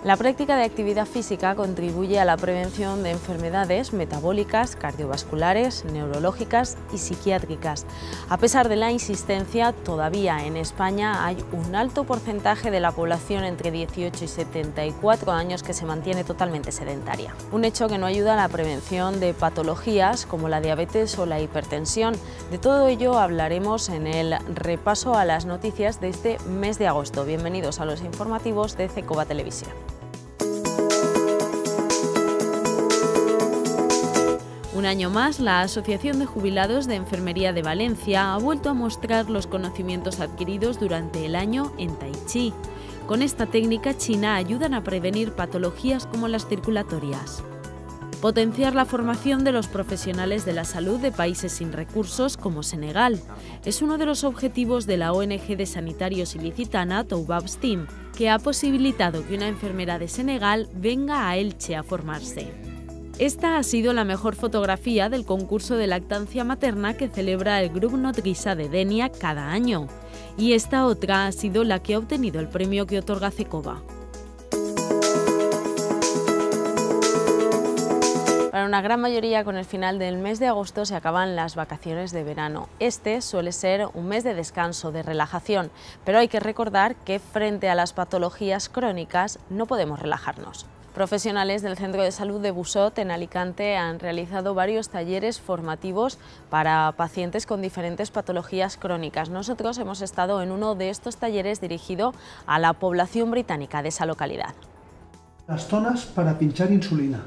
La práctica de actividad física contribuye a la prevención de enfermedades metabólicas, cardiovasculares, neurológicas y psiquiátricas. A pesar de la insistencia, todavía en España hay un alto porcentaje de la población entre 18 y 74 años que se mantiene totalmente sedentaria. Un hecho que no ayuda a la prevención de patologías como la diabetes o la hipertensión. De todo ello hablaremos en el repaso a las noticias de este mes de agosto. Bienvenidos a los informativos de CECOBA Televisión. Un año más, la Asociación de Jubilados de Enfermería de Valencia ha vuelto a mostrar los conocimientos adquiridos durante el año en Tai Chi. Con esta técnica china ayudan a prevenir patologías como las circulatorias. Potenciar la formación de los profesionales de la salud de países sin recursos como Senegal. Es uno de los objetivos de la ONG de sanitarios ilicitana Toubab Steam, que ha posibilitado que una enfermera de Senegal venga a Elche a formarse. Esta ha sido la mejor fotografía del concurso de lactancia materna que celebra el Grup Nodrissa de Dénia cada año. Y esta otra ha sido la que ha obtenido el premio que otorga CECOBA. Para una gran mayoría, con el final del mes de agosto se acaban las vacaciones de verano. Este suele ser un mes de descanso, de relajación, pero hay que recordar que frente a las patologías crónicas no podemos relajarnos. Profesionales del Centro de Salud de Busot, en Alicante, han realizado varios talleres formativos para pacientes con diferentes patologías crónicas. Nosotros hemos estado en uno de estos talleres dirigido a la población británica de esa localidad. Las zonas para pinchar insulina.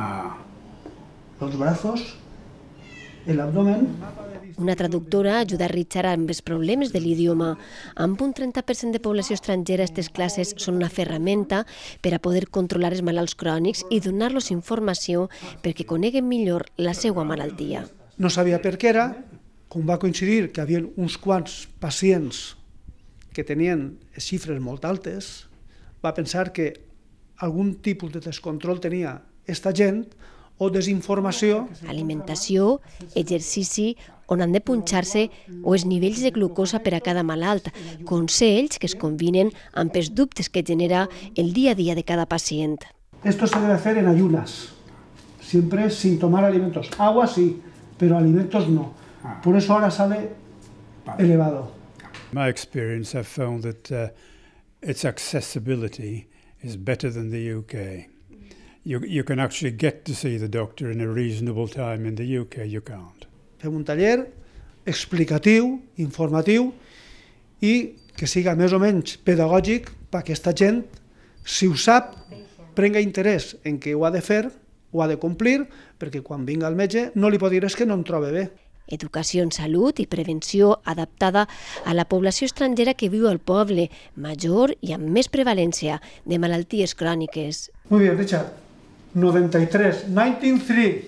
Los brazos, el abdomen. Una traductora ajuda a Richard amb els problemes de l'idioma. Amb un 30% de població estrangera, aquestes classes són una ferramenta per a poder controlar els malalts crònics i donar-los informació perquè coneguen millor la seva malaltia. No sabia per què era, com va coincidir que hi havia uns quants pacients que tenien xifres molt altes, va pensar que algun tipus de descontrol tenia aquesta gent o desinformació. Alimentació, exercici, on han de punxar-se o els nivells de glucosa per a cada malalt, consells que es combinen amb els dubtes que genera el dia a dia de cada pacient. Esto se debe hacer en ayunas, siempre sin tomar alimentos. Agua sí, pero alimentos no. Por eso ahora sale elevado. My experience, I've found that its accessibility is better than the UK. You can actually get to see the doctor in a reasonable time. In the UK, you can't. Fem un taller explicatiu, informatiu i que siga més o menys pedagògic perquè aquesta gent, si ho sap, prenga interès en què ho ha de fer, ho ha de complir, perquè quan vinga el metge no li pot dir és que no em trobe bé. Educació en salut i prevenció adaptada a la població estrangera que viu al poble, major i amb més prevalència de malalties cròniques. Muy bien, Richard. 93, 93.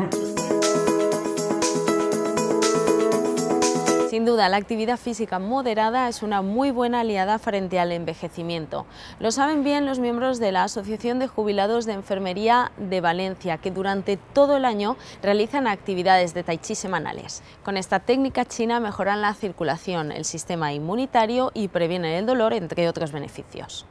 Sin duda, la actividad física moderada es una muy buena aliada frente al envejecimiento. Lo saben bien los miembros de la Asociación de Jubilados de Enfermería de Valencia, que durante todo el año realizan actividades de Tai Chi semanales. Con esta técnica china mejoran la circulación, el sistema inmunitario y previenen el dolor, entre otros beneficios.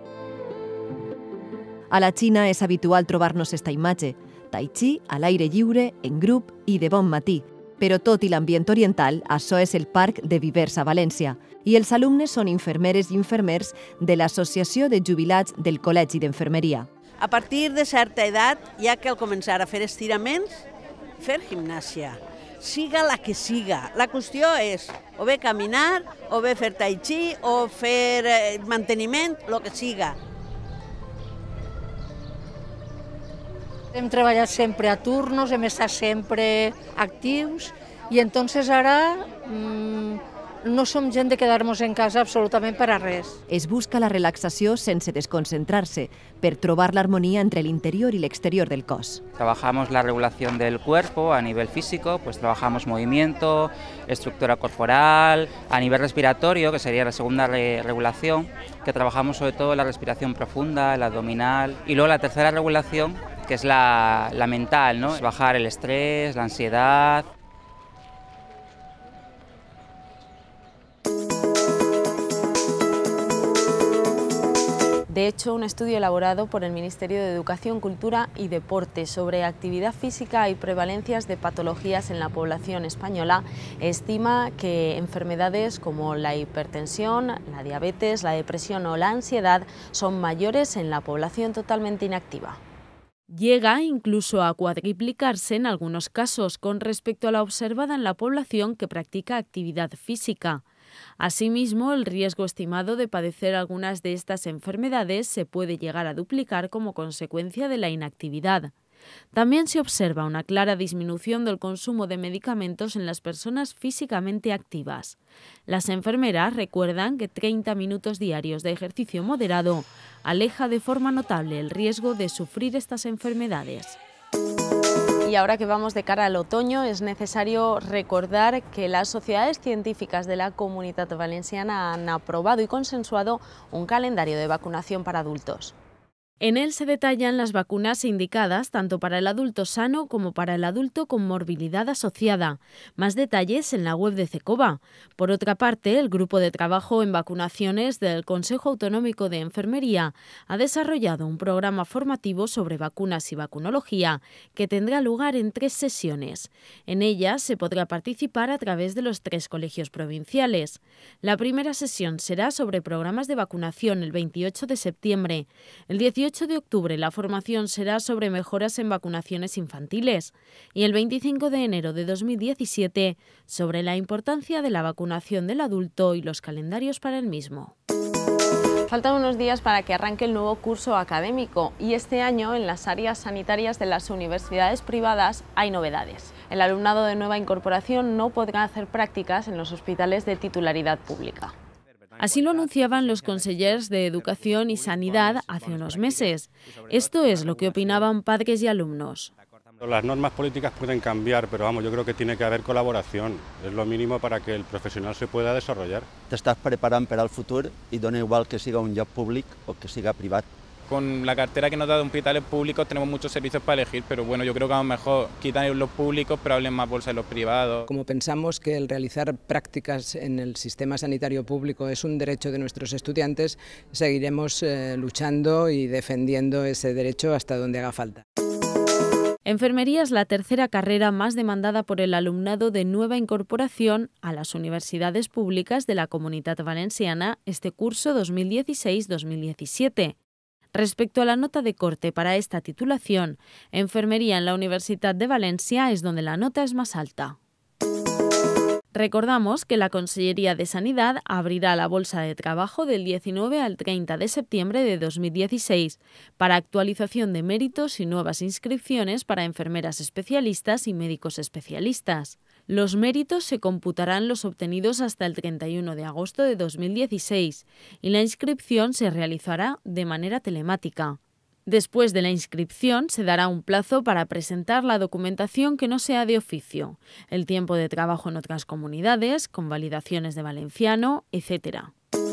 A la Xina és habitual trobar-nos esta imatge. Tai Chi a l'aire lliure, en grup i de bon matí. Però tot i l'ambient oriental, això és el Parc de Vivers a València. I els alumnes són infermeres i infermers de l'Associació de Jubilats del Col·legi d'Enfermeria. A partir de certa edat, ja cal començar a fer estiraments, fer gimnàsia. Siga la que siga. La qüestió és o bé caminar, o bé fer tai chi, o fer manteniment, el que siga. Hem treballat sempre a turnos, hem estat sempre actius i entonces ara no som gent de quedar-nos en casa absolutament per a res. Es busca la relaxació sense desconcentrar-se per trobar l'harmonia entre l'interior y l'exterior del cos. Trabajamos la regulación del cuerpo a nivel físico, pues trabajamos movimiento, estructura corporal, a nivel respiratorio, que sería la segunda regulación, que trabajamos sobre todo la respiración profunda, el abdominal, y luego la tercera regulación, que es la mental, ¿no? Bajar el estrés, la ansiedad. De hecho, un estudio elaborado por el Ministerio de Educación, Cultura y Deporte sobre actividad física y prevalencias de patologías en la población española estima que enfermedades como la hipertensión, la diabetes, la depresión o la ansiedad son mayores en la población totalmente inactiva. Llega incluso a cuadriplicarse en algunos casos con respecto a la observada en la población que practica actividad física. Asimismo, el riesgo estimado de padecer algunas de estas enfermedades se puede llegar a duplicar como consecuencia de la inactividad. También se observa una clara disminución del consumo de medicamentos en las personas físicamente activas. Las enfermeras recuerdan que 30 minutos diarios de ejercicio moderado aleja de forma notable el riesgo de sufrir estas enfermedades. Y ahora que vamos de cara al otoño, es necesario recordar que las sociedades científicas de la Comunitat Valenciana han aprobado y consensuado un calendario de vacunación para adultos. En él se detallan las vacunas indicadas tanto para el adulto sano como para el adulto con morbilidad asociada. Más detalles en la web de CECOVA. Por otra parte, el Grupo de Trabajo en Vacunaciones del Consejo Autonómico de Enfermería ha desarrollado un programa formativo sobre vacunas y vacunología que tendrá lugar en 3 sesiones. En ellas se podrá participar a través de los 3 colegios provinciales. La primera sesión será sobre programas de vacunación el 28 de septiembre. El 18 de octubre la formación será sobre mejoras en vacunaciones infantiles y el 25 de enero de 2017 sobre la importancia de la vacunación del adulto y los calendarios para el mismo. Faltan unos días para que arranque el nuevo curso académico y este año en las áreas sanitarias de las universidades privadas hay novedades. El alumnado de nueva incorporación no podrá hacer prácticas en los hospitales de titularidad pública. Así lo anunciaban los consellers de Educación y Sanidad hace unos meses. Esto es lo que opinaban padres y alumnos. Las normas políticas pueden cambiar, pero vamos, yo creo que tiene que haber colaboración. Es lo mínimo para que el profesional se pueda desarrollar. T'estàs preparant per al futur y dona igual que siga un lloc públic o que siga privat. Con la cartera que nos da de hospitales públicos tenemos muchos servicios para elegir, pero bueno, yo creo que a lo mejor quitan los públicos pero hablen más bolsa en los privados. Como pensamos que el realizar prácticas en el sistema sanitario público es un derecho de nuestros estudiantes, seguiremos luchando y defendiendo ese derecho hasta donde haga falta. Enfermería es la tercera carrera más demandada por el alumnado de nueva incorporación a las universidades públicas de la Comunitat Valenciana este curso 2016-2017. Respecto a la nota de corte para esta titulación, Enfermería en la Universitat de Valencia es donde la nota es más alta. Recordamos que la Consellería de Sanidad abrirá la bolsa de trabajo del 19 al 30 de septiembre de 2016 para actualización de méritos y nuevas inscripciones para enfermeras especialistas y médicos especialistas. Los méritos se computarán los obtenidos hasta el 31 de agosto de 2016 y la inscripción se realizará de manera telemática. Después de la inscripción se dará un plazo para presentar la documentación que no sea de oficio, el tiempo de trabajo en otras comunidades, convalidaciones de valenciano, etc.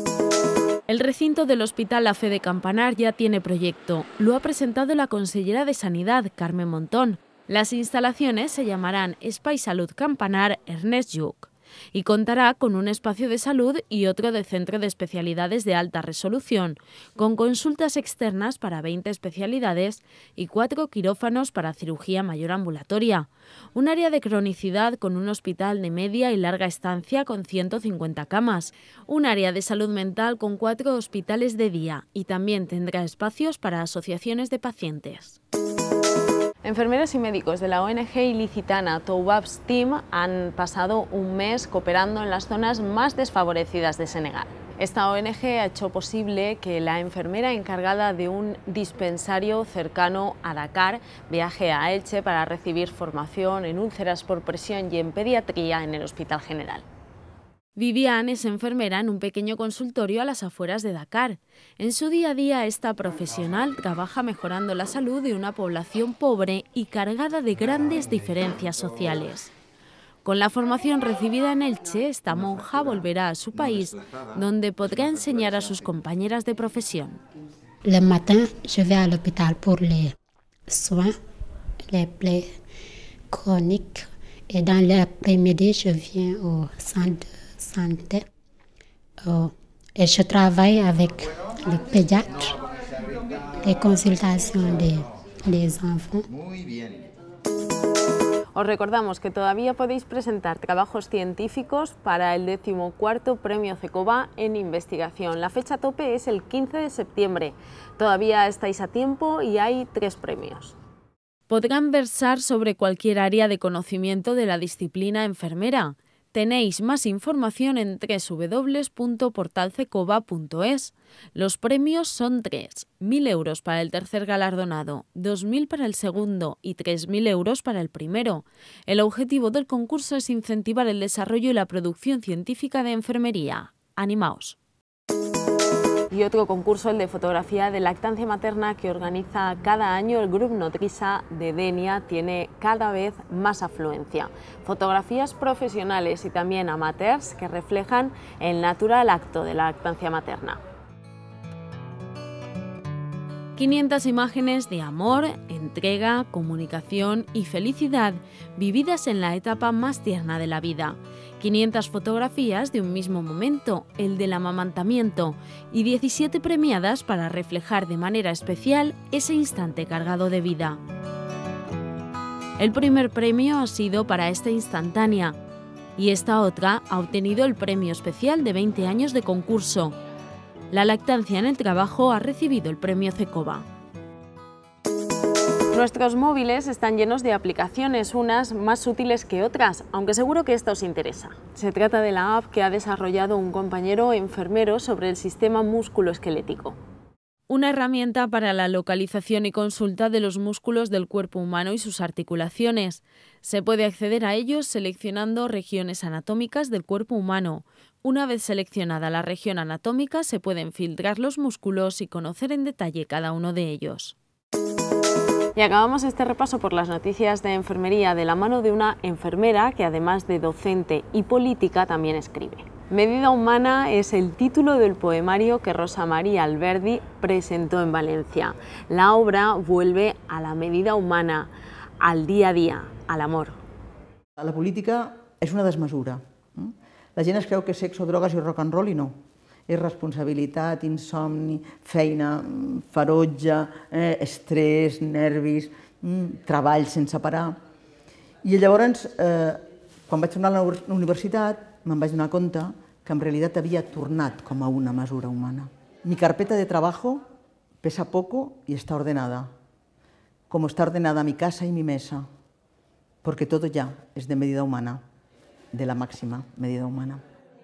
El recinto del Hospital La Fe de Campanar ya tiene proyecto. Lo ha presentado la consellera de Sanidad, Carmen Montón. Las instalaciones se llamarán Espai Salut Campanar Ernest Lluch y contará con un espacio de salud y otro de centro de especialidades de alta resolución, con consultas externas para 20 especialidades y 4 quirófanos para cirugía mayor ambulatoria, un área de cronicidad con un hospital de media y larga estancia con 150 camas, un área de salud mental con 4 hospitales de día y también tendrá espacios para asociaciones de pacientes. Enfermeros y médicos de la ONG ilicitana Toubab's Team han pasado un mes cooperando en las zonas más desfavorecidas de Senegal. Esta ONG ha hecho posible que la enfermera encargada de un dispensario cercano a Dakar viaje a Elche para recibir formación en úlceras por presión y en pediatría en el Hospital General. Viviane es enfermera en un pequeño consultorio a las afueras de Dakar. En su día a día, esta profesional trabaja mejorando la salud de una población pobre y cargada de grandes diferencias sociales. Con la formación recibida en Elche, esta monja volverá a su país, donde podrá enseñar a sus compañeras de profesión. Le matin, je vais à l'hôpital pour les soins, les plaies chroniques, et dans l'après-midi, je viens au centre de santé et je travaille avec le pédiatre les consultations des enfants. Os recordamos que todavía podéis presentar trabajos científicos para el 14º Premio CECOVA en investigación. La fecha tope es el 15 de septiembre. Todavía estáis a tiempo y hay 3 premios. Podrán versar sobre cualquier área de conocimiento de la disciplina enfermera. Tenéis más información en www.portalcecova.es. Los premios son 3: 1.000 euros para el tercer galardonado, 2.000 para el segundo y 3.000 euros para el primero. El objetivo del concurso es incentivar el desarrollo y la producción científica de enfermería. ¡Animaos! Y otro concurso, el de fotografía de lactancia materna, que organiza cada año el Grup Nodrissa de Denia, tiene cada vez más afluencia. Fotografías profesionales y también amateurs que reflejan el natural acto de la lactancia materna. 500 imágenes de amor, entrega, comunicación y felicidad vividas en la etapa más tierna de la vida. 500 fotografías de un mismo momento, el del amamantamiento, y 17 premiadas para reflejar de manera especial ese instante cargado de vida. El primer premio ha sido para esta instantánea y esta otra ha obtenido el premio especial de 20 años de concurso. La lactancia en el trabajo ha recibido el premio CECOVA. Nuestros móviles están llenos de aplicaciones, unas más útiles que otras, aunque seguro que esta os interesa. Se trata de la app que ha desarrollado un compañero enfermero sobre el sistema musculoesquelético. Una herramienta para la localización y consulta de los músculos del cuerpo humano y sus articulaciones. Se puede acceder a ellos seleccionando regiones anatómicas del cuerpo humano. Una vez seleccionada la región anatómica, se pueden filtrar los músculos y conocer en detalle cada uno de ellos. Y acabamos este repaso por las noticias de enfermería de la mano de una enfermera que, además de docente y política, también escribe. Medida humana es el título del poemario que Rosa María Alberdi presentó en Valencia. La obra vuelve a la medida humana, al día a día, al amor. La política és una desmesura. La gent es creu que és sexo, drogues i rock and roll i no. És responsabilitat, insomni, feina, ferotge, estrès, nervis, treball sense parar. I llavors, quan vaig tornar a la universitat, me'n vaig donar compte que en realitat havia tornat com a una mesura humana. Mi carpeta de trabajo pesa poco y está ordenada, como está ordenada mi casa y mi mesa, porque todo ya es de medida humana, de la máxima medida humana.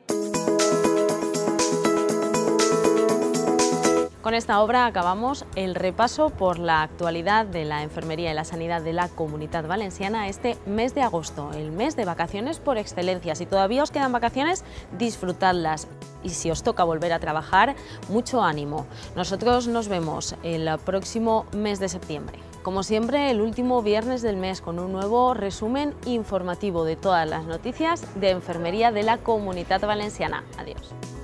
Con esta obra acabamos el repaso por la actualidad de la enfermería y la sanidad de la Comunitat Valenciana este mes de agosto, el mes de vacaciones por excelencia. Si todavía os quedan vacaciones, disfrutadlas. Y si os toca volver a trabajar, mucho ánimo. Nosotros nos vemos el próximo mes de septiembre. Como siempre, el último viernes del mes con un nuevo resumen informativo de todas las noticias de enfermería de la Comunitat Valenciana. Adiós.